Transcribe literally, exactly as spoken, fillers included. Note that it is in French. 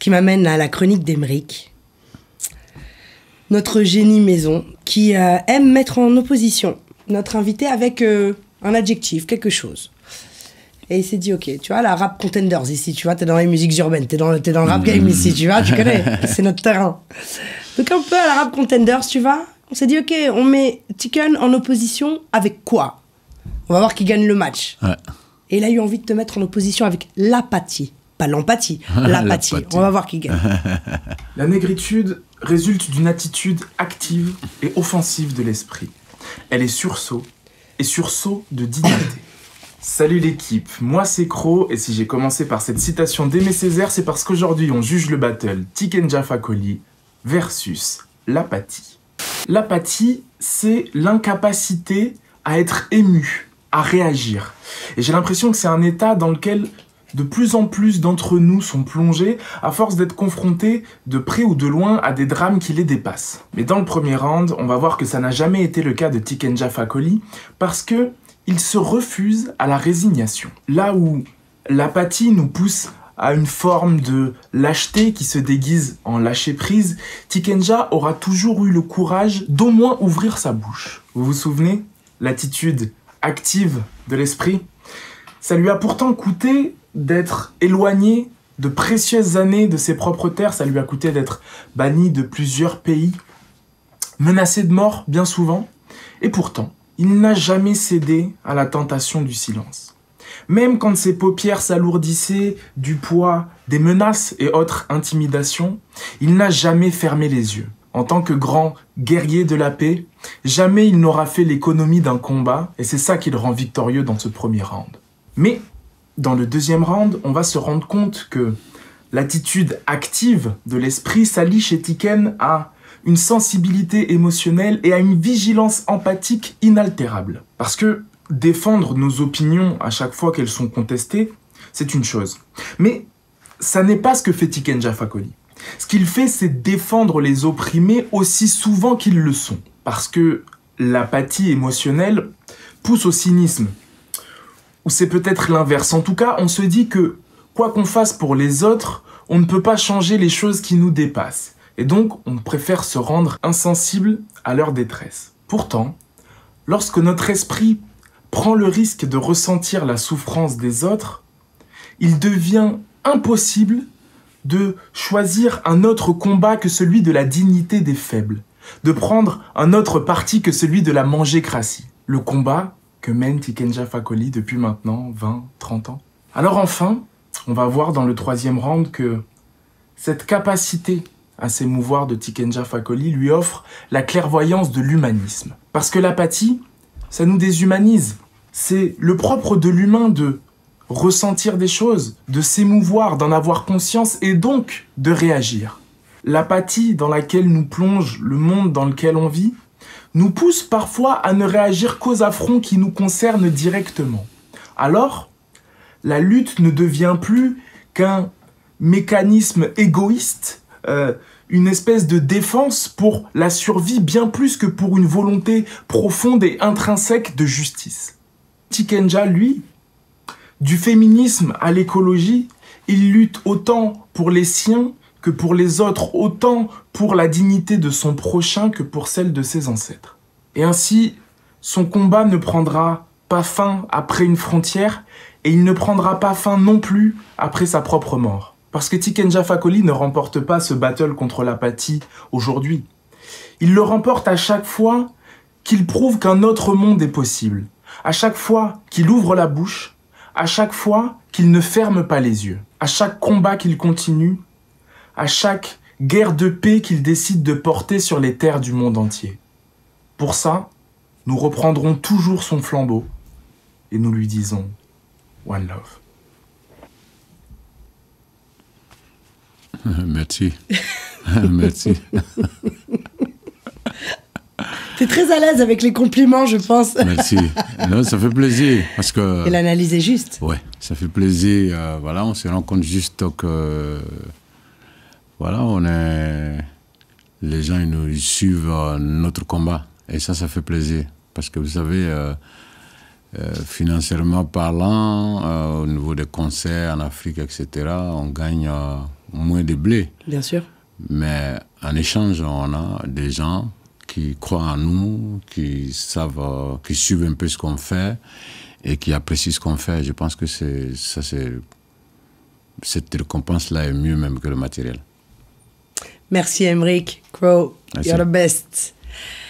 qui m'amène à la chronique d'Emeric. Notre génie maison qui euh, aime mettre en opposition notre invité avec euh, un adjectif, quelque chose. Et il s'est dit, ok, tu vois, la rap contenders ici, tu vois, t'es dans les musiques urbaines, t'es dans, t'es dans le rap game ici, tu vois, tu connais, c'est notre terrain. Donc un peu à la rap contenders, tu vois, on s'est dit, ok, on met Tiken en opposition avec quoi? On va voir qui gagne le match. Ouais. Et il a eu envie de te mettre en opposition avec l'apathie. Pas l'empathie, l'apathie. On va voir qui gagne. La négritude résulte d'une attitude active et offensive de l'esprit. Elle est sursaut et sursaut de dignité. Salut l'équipe, moi c'est Cro, et si j'ai commencé par cette citation d'Aimé Césaire, c'est parce qu'aujourd'hui on juge le battle Tiken Jah Fakoly versus l'apathie. L'apathie, c'est l'incapacité à être ému, à réagir. Et j'ai l'impression que c'est un état dans lequel de plus en plus d'entre nous sont plongés à force d'être confrontés de près ou de loin à des drames qui les dépassent. Mais dans le premier round, on va voir que ça n'a jamais été le cas de Tiken Jah Fakoly parce que il se refuse à la résignation. Là où l'apathie nous pousse à une forme de lâcheté qui se déguise en lâcher-prise, Tiken Jah aura toujours eu le courage d'au moins ouvrir sa bouche. Vous vous souvenez? L'attitude active de l'esprit? Ça lui a pourtant coûté d'être éloigné de précieuses années de ses propres terres, ça lui a coûté d'être banni de plusieurs pays, menacé de mort bien souvent, et pourtant, il n'a jamais cédé à la tentation du silence. Même quand ses paupières s'alourdissaient du poids des menaces et autres intimidations, il n'a jamais fermé les yeux. En tant que grand guerrier de la paix, jamais il n'aura fait l'économie d'un combat, et c'est ça qui le rend victorieux dans ce premier round. Mais dans le deuxième round, on va se rendre compte que l'attitude active de l'esprit s'allie chez Tiken à une sensibilité émotionnelle et à une vigilance empathique inaltérable. Parce que défendre nos opinions à chaque fois qu'elles sont contestées, c'est une chose. Mais ça n'est pas ce que fait Tiken Jah Fakoly. Ce qu'il fait, c'est défendre les opprimés aussi souvent qu'ils le sont. Parce que l'apathie émotionnelle pousse au cynisme. Ou c'est peut-être l'inverse. En tout cas, on se dit que, quoi qu'on fasse pour les autres, on ne peut pas changer les choses qui nous dépassent. Et donc, on préfère se rendre insensible à leur détresse. Pourtant, lorsque notre esprit prend le risque de ressentir la souffrance des autres, il devient impossible de choisir un autre combat que celui de la dignité des faibles, de prendre un autre parti que celui de la mangécratie. Le combat que mène Tiken Jah Fakoly depuis maintenant vingt, trente ans. Alors enfin, on va voir dans le troisième round que cette capacité à s'émouvoir de Tiken Jah Fakoly lui offre la clairvoyance de l'humanisme. Parce que l'apathie, ça nous déshumanise. C'est le propre de l'humain de ressentir des choses, de s'émouvoir, d'en avoir conscience et donc de réagir. L'apathie dans laquelle nous plonge le monde dans lequel on vit nous pousse parfois à ne réagir qu'aux affronts qui nous concernent directement. Alors, la lutte ne devient plus qu'un mécanisme égoïste, euh, une espèce de défense pour la survie bien plus que pour une volonté profonde et intrinsèque de justice. Tiken Jah, lui, du féminisme à l'écologie, il lutte autant pour les siens que pour les autres, autant pour la dignité de son prochain que pour celle de ses ancêtres. Et ainsi, son combat ne prendra pas fin après une frontière, et il ne prendra pas fin non plus après sa propre mort. Parce que Tiken Jah Fakoly ne remporte pas ce battle contre l'apathie aujourd'hui. Il le remporte à chaque fois qu'il prouve qu'un autre monde est possible, à chaque fois qu'il ouvre la bouche, à chaque fois qu'il ne ferme pas les yeux, à chaque combat qu'il continue, à chaque guerre de paix qu'il décide de porter sur les terres du monde entier. Pour ça, nous reprendrons toujours son flambeau et nous lui disons One Love. Merci. Merci. T'es très à l'aise avec les compliments, je pense. Merci. Non, ça fait plaisir. Parce que, et l'analyse est juste. Ouais, ça fait plaisir. Euh, voilà, on se rend compte juste que... Voilà, on est... Les gens ils nous ils suivent euh, notre combat. Et ça, ça fait plaisir. Parce que vous savez, euh, euh, financièrement parlant, euh, au niveau des concerts en Afrique, et cetera, on gagne euh, moins de blé. Bien sûr. Mais en échange, on a des gens qui croient en nous, qui savent, euh, qui suivent un peu ce qu'on fait et qui apprécient ce qu'on fait. Je pense que c'est, ça, c'est, cette récompense-là est mieux même que le matériel. Merci Aymeric, Crow, Merci. you're the best.